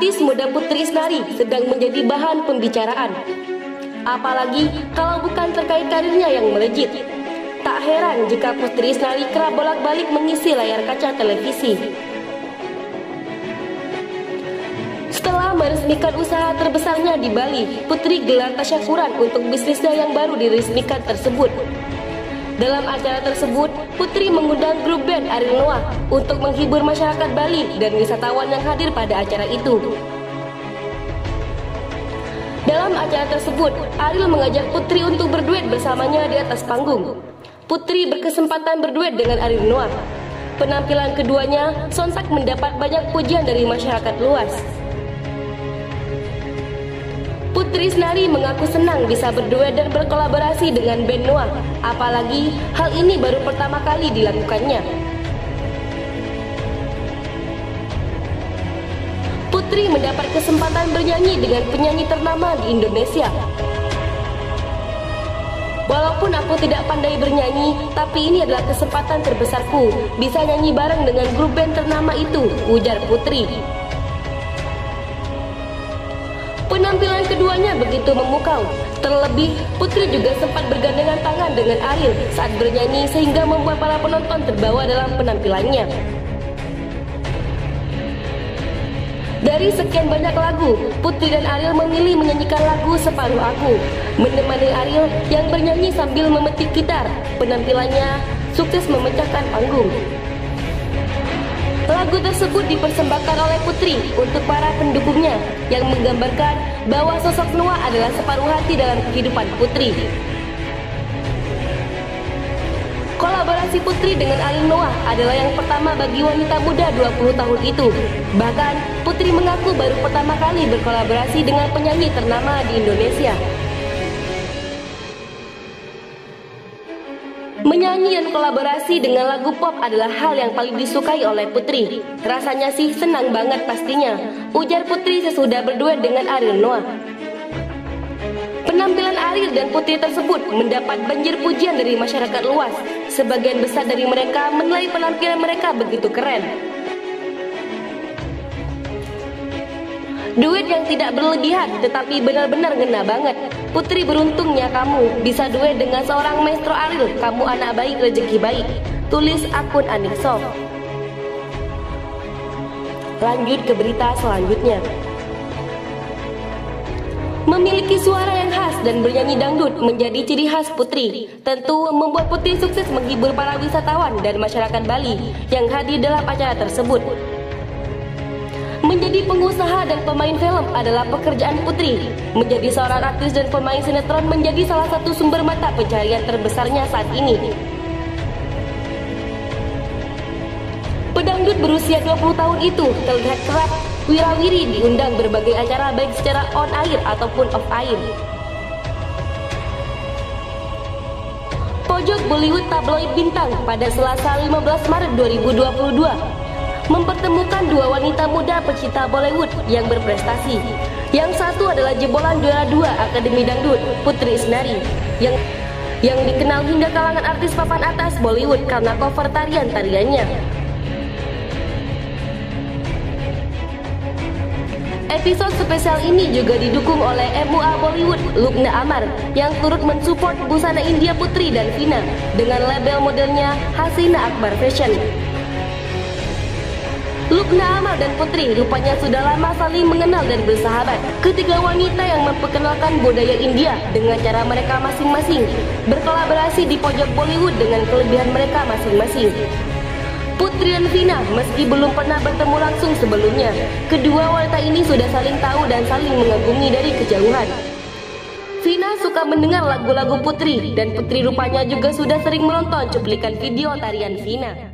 Artis muda Putri Isnari sedang menjadi bahan pembicaraan. Apalagi kalau bukan terkait karirnya yang melejit. Tak heran jika Putri Isnari kerap bolak-balik mengisi layar kaca televisi. Setelah meresmikan usaha terbesarnya di Bali, Putri gelar tasyakuran untuk bisnisnya yang baru diresmikan tersebut. Dalam acara tersebut, Putri mengundang grup band Ariel Noah untuk menghibur masyarakat Bali dan wisatawan yang hadir pada acara itu. Dalam acara tersebut, Ariel mengajak Putri untuk berduet bersamanya di atas panggung. Putri berkesempatan berduet dengan Ariel Noah. Penampilan keduanya sontak mendapat banyak pujian dari masyarakat luas. Putri Isnari mengaku senang bisa berduet dan berkolaborasi dengan band Noah, apalagi hal ini baru pertama kali dilakukannya. Putri mendapat kesempatan bernyanyi dengan penyanyi ternama di Indonesia. Walaupun aku tidak pandai bernyanyi, tapi ini adalah kesempatan terbesarku, bisa nyanyi bareng dengan grup band ternama itu, ujar Putri. Penampilan keduanya begitu memukau. Terlebih, Putri juga sempat bergandengan tangan dengan Ariel saat bernyanyi sehingga membuat para penonton terbawa dalam penampilannya. Dari sekian banyak lagu, Putri dan Ariel memilih menyanyikan lagu Separuh Aku, menemani Ariel yang bernyanyi sambil memetik gitar. Penampilannya sukses memecahkan panggung. Lagu tersebut dipersembahkan oleh Putri untuk para pendukungnya yang menggambarkan bahwa sosok Noah adalah separuh hati dalam kehidupan Putri. Kolaborasi Putri dengan Ariel Noah adalah yang pertama bagi wanita muda 20 tahun itu. Bahkan, Putri mengaku baru pertama kali berkolaborasi dengan penyanyi ternama di Indonesia. Menyanyi dan kolaborasi dengan lagu pop adalah hal yang paling disukai oleh Putri. Rasanya sih senang banget pastinya, ujar Putri sesudah berduet dengan Ariel Noah. Penampilan Ariel dan Putri tersebut mendapat banjir pujian dari masyarakat luas. Sebagian besar dari mereka menilai penampilan mereka begitu keren. Duet yang tidak berlebihan tetapi benar-benar ngena banget. Putri, beruntungnya kamu bisa duet dengan seorang maestro Ariel. Kamu anak baik, rezeki baik, tulis akun Anikso. Lanjut ke berita selanjutnya. Memiliki suara yang khas dan bernyanyi dangdut menjadi ciri khas Putri. Tentu membuat Putri sukses menghibur para wisatawan dan masyarakat Bali yang hadir dalam acara tersebut. Menjadi pengusaha dan pemain film adalah pekerjaan Putri. Menjadi seorang aktris dan pemain sinetron menjadi salah satu sumber mata pencarian terbesarnya saat ini. Pedangdut berusia 20 tahun itu terlihat kerap wirawiri diundang berbagai acara baik secara on air ataupun off air. Pojok Bollywood tabloid Bintang pada Selasa 15 Maret 2022 mempertemukan dua wanita muda pecinta Bollywood yang berprestasi. Yang satu adalah jebolan juara 2 Akademi Dangdut, Putri Isnari, yang dikenal hingga kalangan artis papan atas Bollywood karena cover tarian-tariannya. Episode spesial ini juga didukung oleh MUA Bollywood Lugna Amar yang turut mensupport busana India Putri dan Vina dengan label modelnya Hasina Akbar Fashion. Lugna Amar dan Putri rupanya sudah lama saling mengenal dan bersahabat. Ketiga wanita yang memperkenalkan budaya India dengan cara mereka masing-masing, berkolaborasi di pojok Bollywood dengan kelebihan mereka masing-masing. Putri dan Vina meski belum pernah bertemu langsung sebelumnya, kedua wanita ini sudah saling tahu dan saling mengagumi dari kejauhan. Vina suka mendengar lagu-lagu Putri dan Putri rupanya juga sudah sering menonton cuplikan video tarian Vina.